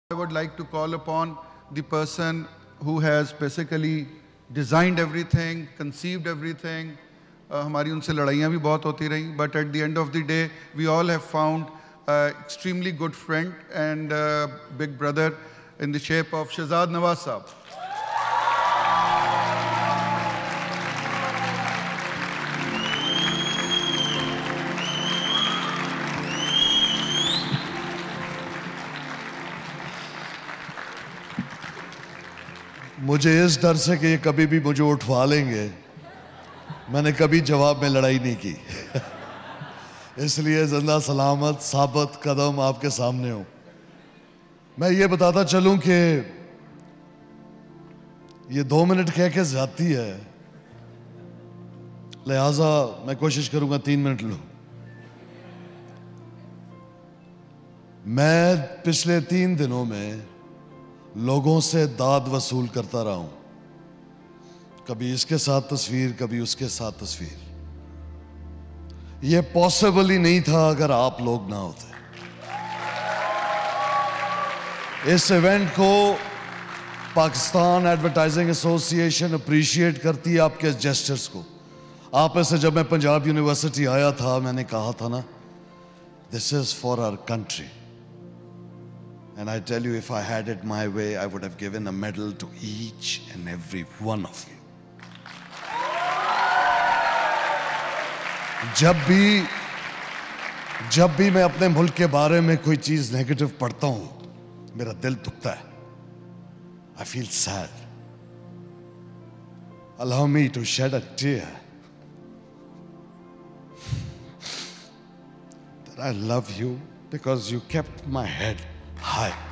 I would like to call upon the person who has basically designed everything, conceived everything. हमारी उनसे लड़ाइयाँ भी बहुत होती रही, but at the end of the day, we all have found an extremely good friend and big brother in the shape of Shehzad Nawaz Saab. मुझे इस डर से कि ये कभी भी मुझे उठवा लेंगे, मैंने कभी जवाब में लड़ाई नहीं की। इसलिए जिंदा सलामत साबित कदम आपके सामने हूं। मैं ये बताता चलूं कि ये 2 मिनट कह के ज्यादती है, लिहाजा मैं कोशिश करूंगा 3 मिनट लूं। मैं पिछले 3 दिनों में लोगों से दाद वसूल करता रहा हूं, कभी इसके साथ तस्वीर, कभी उसके साथ तस्वीर। यह पॉसिबल ही नहीं था अगर आप लोग ना होते। इस इवेंट को पाकिस्तान एडवर्टाइजिंग एसोसिएशन अप्रिशिएट करती है आपके जेस्चर्स को। आप ऐसे जब मैं पंजाब यूनिवर्सिटी आया था, मैंने कहा था ना, this is for our country. And I tell you, if I had it my way, I would have given a medal to each and every one of you. जब भी मैं अपने मुल्क के बारे में कोई चीज नेगेटिव पढ़ता हूं, मेरा दिल दुखता है। I feel sad. Allow me to shed a tear. That I love you because you kept my head high.